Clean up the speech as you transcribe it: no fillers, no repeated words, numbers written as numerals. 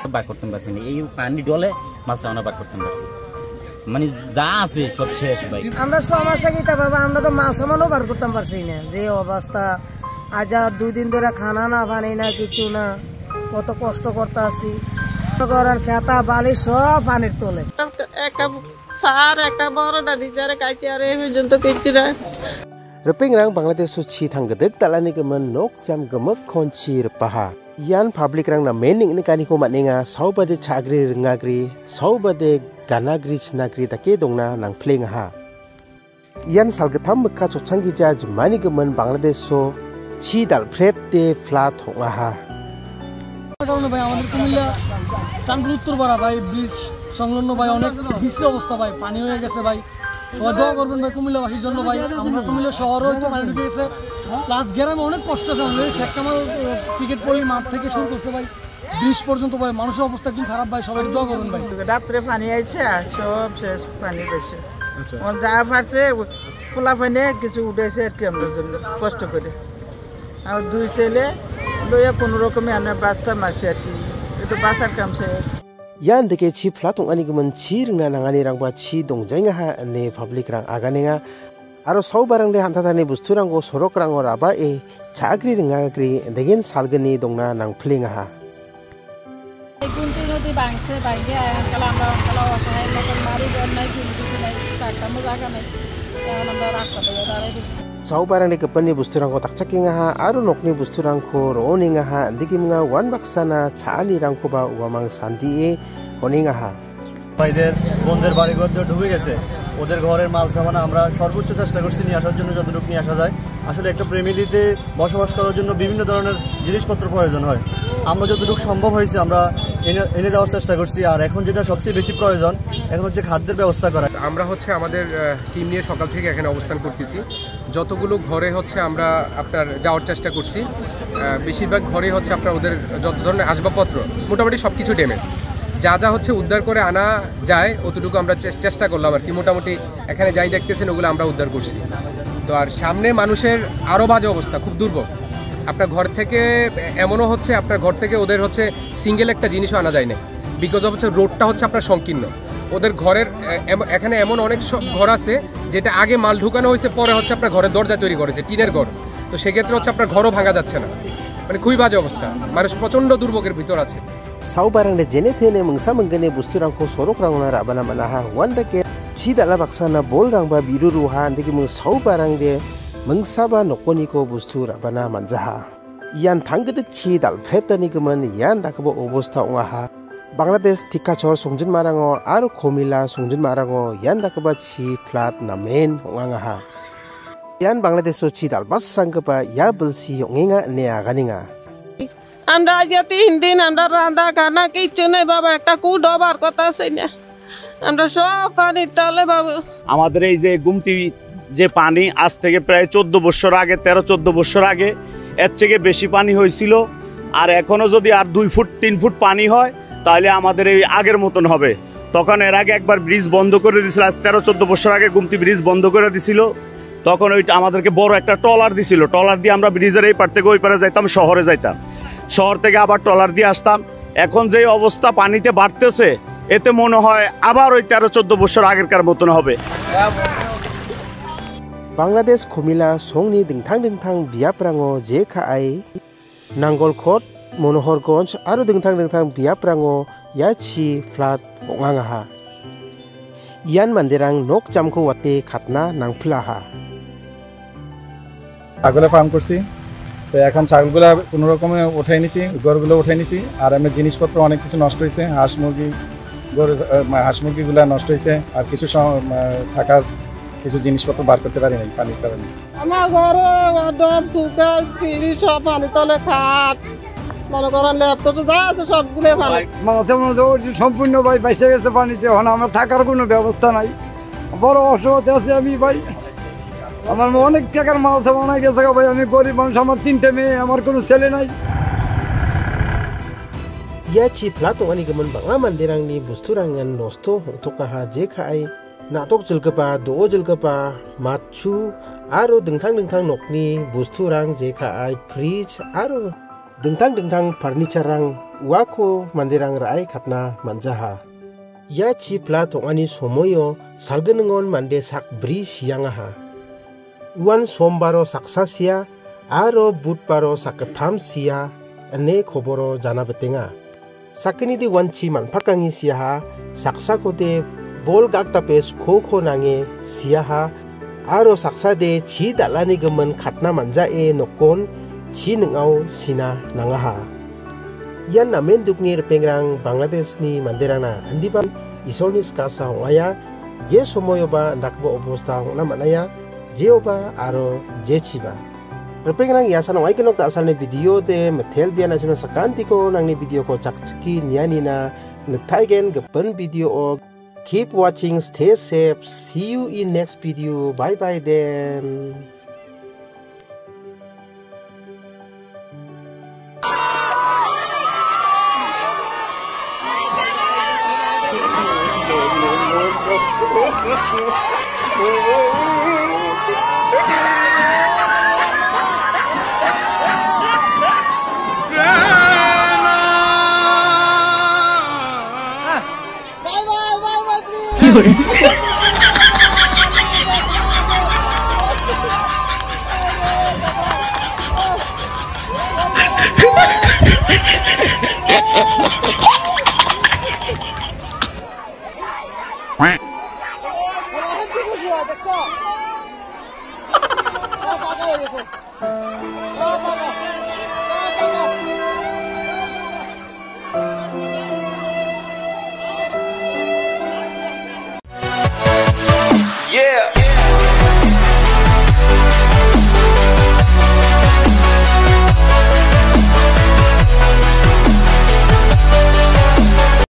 বার করতে পারছি না, এই পানি ডলে মাছ আমরা বার করতে পারছি, মানে যা আছে সব শেষ ভাই। আমরা সমস্যা কি তা বাবা, আমরা তো মাছ আমারও বার করতে পারছি না, যে অবস্থা আজ আর 2 দিন ধরে খানা না পানি না কিছু না, কত কষ্ট করতে আছি। করার খেতা বালি সব পানির তোলে, একটা সার একটা বড় দাদি যারা কাইতে আর এই পর্যন্ত কিছু না। Repingrang Bangladesh chi thanggedeuk talani kemen nok jam gemek konci repaha. Yan public rang na mening ni kani ko matninga saubade chagri ngagri saubade ganagri chnagri take dongna nang plenga ha. Yan Salgitam mekha Chagija jmani kemen Bangladesh so chi dal fret te flat ongaha. কারণে ভাই আমাদের কুমিল্লা চাঁদপুর উত্তরপাড়া ভাই bridge সংলগ্ন ভাই অনেক বিশ্রী অবস্থা ভাই, পানি হয়ে গেছে ভাই। সবাই দোয়া করবেন ভাই কুমিল্লাবাসীর জন্য ভাই। আমরা কুমিল্লা শহরে হয়তো পানি ঢুকে গেছে, প্লাস গ্রামে অনেক কষ্ট আছে আমাদের। শেখ কামাল ক্রিকেট পল্লী মাঠ থেকে শুরু করছে ভাই ব্রিজ পর্যন্ত ভাই, মানুষের অবস্থা একদম খারাপ ভাই। সবাই দোয়া করবেন ভাই। রাত্রে পানি আইছে সব শেষ, পানি বেশি যা পারছে খোলা পানি কিছু উঠেছে আর কি, আমাদের জন্য কষ্ট করে। আর 2 ছেলে লইয়া কোনো রকমে আমরা বাঁচতাম আসি আর কি, একটু বাঁচার কাম শেষ। Yan deke chi platung ani kemen chi ringna nangani rangba chi dongjainga ha ne public rang aganenga aro sau barang de hantatani busturang go sorok rang raba e chagri ringagri degen salgani dongna nang plinga ha. Kunti noti bangse bangge kala wasahai lokal mari gornai kunti nai taktamu jaga nai namba rasta bayar dis. Sau barang de kepani busturang go takchakinga ha aro nokni busturang ko roninga ha diki mga wan baksana chali rang ko ba uamang sandi e honinga ha. ভাইদের বন্ধের বাড়িঘর ঢুকে গেছে, ওদের ঘরের মাল সামান আমরা সর্বোচ্চ চেষ্টা করছি নিয়ে আসার জন্য, যতটুকু নিয়ে আসা যায়। আসলে একটা ফ্যামিলিতে বসবাস করার জন্য বিভিন্ন ধরনের জিনিসপত্র প্রয়োজন হয়, আমরা যতটুকু সম্ভব হয়েছে আমরা এনে দেওয়ার চেষ্টা করছি। আর এখন যেটা সবচেয়ে বেশি প্রয়োজন এখন হচ্ছে খাদ্যের ব্যবস্থা করা। আমরা হচ্ছে আমাদের টিম নিয়ে সকাল থেকে এখানে অবস্থান করতেছি। যতগুলো ঘরে হচ্ছে আমরা আপনার যাওয়ার চেষ্টা করছি, বেশিরভাগ ঘরে হচ্ছে আপনার ওদের যত ধরনের আসবাবপত্র মোটামুটি সব কিছু ড্যামেজ, যা যা হচ্ছে উদ্ধার করে আনা যায় অতটুকু আমরা চেষ্টা করলাম আর কি। মোটামুটি এখানে যাই দেখতেছেন ওগুলো আমরা উদ্ধার করছি। তো আর সামনে মানুষের আরও বাজে অবস্থা, খুব দুর্ভোগ। আপনার ঘর থেকে এমনও হচ্ছে আপনার ঘর থেকে ওদের হচ্ছে সিঙ্গেল একটা জিনিসও আনা যায় না, বিকজ অফ হচ্ছে রোডটা হচ্ছে আপনার সংকীর্ণ। ওদের ঘরের এখানে এমন অনেক ঘর আছে যেটা আগে মাল ঢুকানো হয়েছে, পরে হচ্ছে আপনার ঘরের দরজা তৈরি করেছে টিনের ঘর, তো সেক্ষেত্রে হচ্ছে আপনার ঘরও ভাঙা যাচ্ছে না, মানে খুবই বাজে অবস্থা। মানুষ প্রচণ্ড দুর্ভোগের ভিতর আছে। Sau barang de jene thene mengsa menggene busturang ko sorok rang na rabana manaha wanda ke chi dala baksana bol rang ba biru ruha ndiki meng sau barang de mengsa ba nokoni ko bustur rabana manjaha. Yan thanggedek chi dal phetani kemen yan dakabo obosta ongaha. Bangladesh tikachor songjin marango aro komila songjin marango yan dakaba chi flat namen ongaha. Yan Bangladesh so chi dal bas rangba ya belsi ongenga ne aganinga. আমরা আজকে 3 দিন আমরা রান্না খানা কিছু নেই বাবা, একটা কুড বার কথা আছে না, আমরা সব পানির তলে বাবু। আমাদের এই যে গুমতি যে পানি আজ থেকে প্রায় 14 বছর আগে 13-14 বছর আগে এর থেকে বেশি পানি হয়েছিল। আর এখনো যদি আর 2 ফুট 3 ফুট পানি হয় তাহলে আমাদের এই আগের মতন হবে। তখন এর আগে একবার ব্রিজ বন্ধ করে দিয়েছিল, আজ 13-14 বছর আগে গুমতি ব্রিজ বন্ধ করে দিয়েছিল। তখন ওইটা আমাদেরকে বড় একটা ট্রলার দিছিল, ট্রলার দিয়ে আমরা ব্রিজের এই পার থেকে ওই পারে যাইতাম, শহরে যাইতাম, শহর থেকে আবার ট্রলার দিয়ে আসতাম। এখন যে অবস্থা পানিতে বাড়তেছে এতে মনে হয় আবার ওই 13-14 বছর আগেরকার মতন হবে। বাংলাদেশ কুমিল্লা সংনি dingtang dingtang biaprango jekai Nanggolkot Monohorgons aro dingtang dingtang biaprango yachi flat ongaha. Ian mandirang nok jamko wate khatna nangplaha. ছাগলের ফার্ম করছি, তো এখন ছাগলগুলো কোনো রকমে উঠাই নিছি, গরুগুলো উঠাই নিছি। আর আমার জিনিসপত্র অনেক কিছু নষ্ট হয়েছে, হাঁস মুরগিগুলো নষ্ট হয়েছে। আর কিছু থাকার কিছু জিনিসপত্র বার করতে পারি নাই পানির কারণে। আমার ঘরে ডব সুকাস ফ্রিজ সব পানি তলে খাট মনে করেন ল্যাপটপ যা আছে সবগুলো পানি। মাঝে মাঝে সম্পূর্ণ ভাই বাইসে গেছে পানিতে, এখন আমার থাকার কোনো ব্যবস্থা নাই, বড় অসুবিধা আছে আমি ভাই। আমার অনেক টাকার মাল সামান হয়ে গেছে ভাই, আমি গরিব মানুষ, আমার 3টে মেয়ে, আমার কোনো ছেলে নাই। Ia chi platung ani gemen bangla mandirang ni busturangan Nosto hongtokaha jekai natok jelgepa do jelgepa machu aro dengtang dengtang nokni busturang jekai fridge aro dengtang dengtang furniture rang wako mandirang rai khatna manjaha. Ya chipla tongani somoyo salgenengon mande Sak4 siangaha. Wan sombaro saksa sia aro budbaro Salgitam sia ane koboro jana betenga. Sakini di wanci manpakangi siaha saksa kode bol ga.akdape koko nange siaha aro saksa de Da.alni gemen khatna manjae nokon chi nengau sina nangaha. Yan namen dukni repengrang Bangladesh ni manderana andiban isolni skasa waya je somoyoba nakbo obosta na manaya jeoba aro jechiba. Repengrang yasan wai kenok ta asalne video de metel biana sima sakanti ko nangni video ko cakciki niani na netaigen gepen video o. Keep watching, stay safe, see you in next video, bye bye then. Bye bye, please.